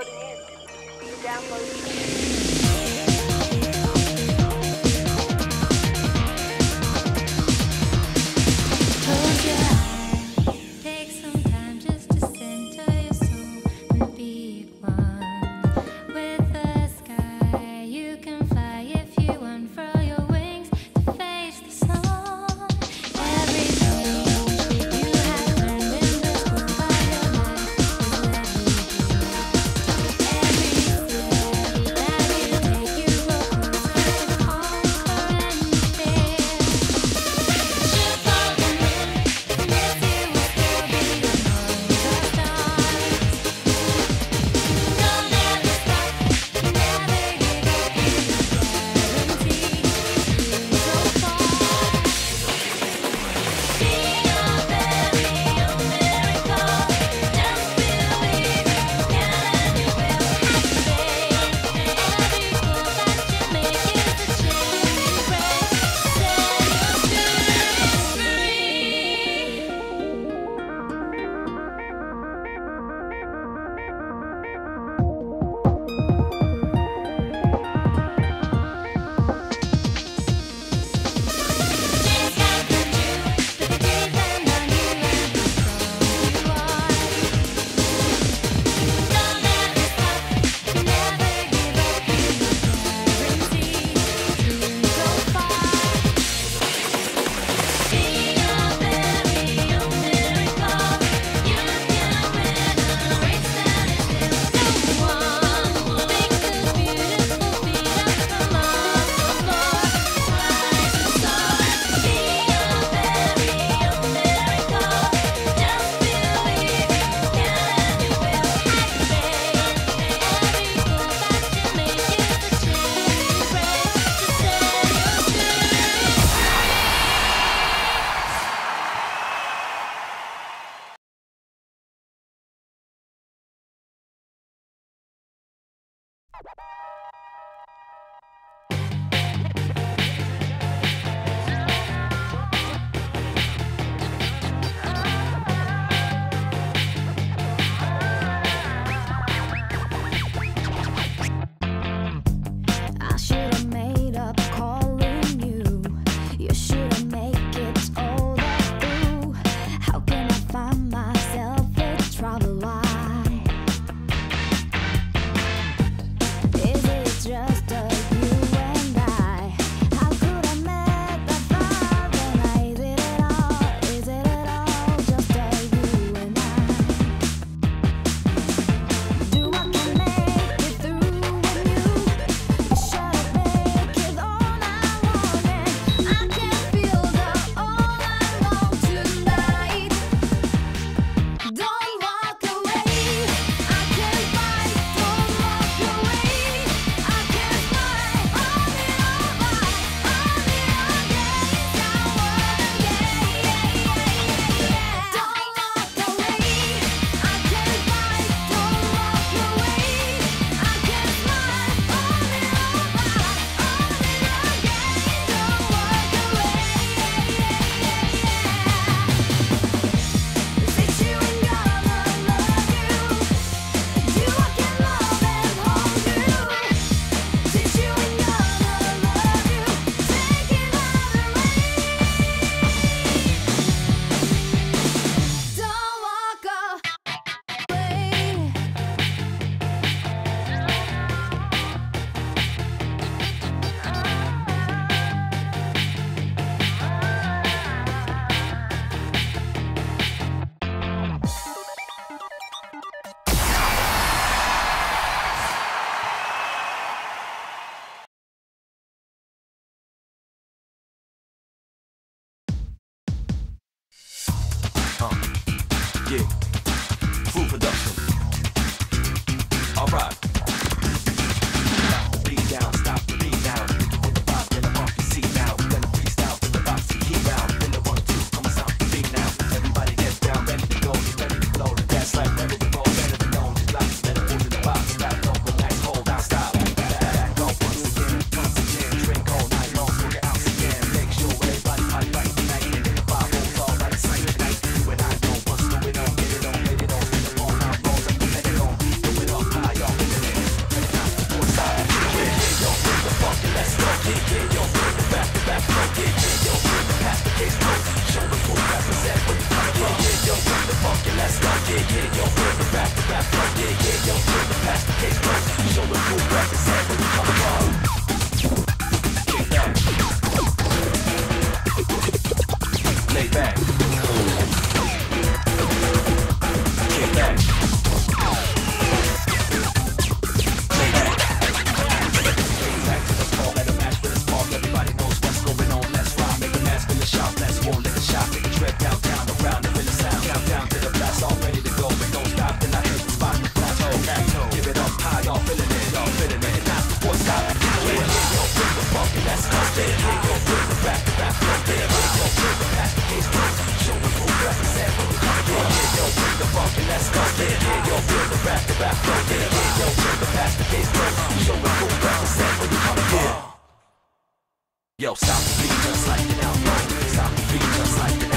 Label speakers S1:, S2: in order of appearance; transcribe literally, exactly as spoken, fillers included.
S1: Yeah, food production. All right. Stop the beat down, stop the beat down. With the vibe, then the off the seat now. We gonna freestyle with the box to keep down. Then the one, two, come on, stop the beat now. Everybody get down, ready to go, get ready to blow. The gas like ready to roll, better than known. Just like better move to the box. Stop, don't relax, hold down, stop. Back up once again, once again. Drink all night long, so get out again. Make sure everybody party right tonight. And then the vibe rolls all right, same tonight. You and I know what's going on. Get it on, get it on. Get it on, now roll up, let it on. Do it up high, y'all. rap flow, yeah, yeah, yo, turn the past the case flow. Show the cool represent where you come from. Yo, stop the beat just like an outlaw. Stop the beat just like an outlaw.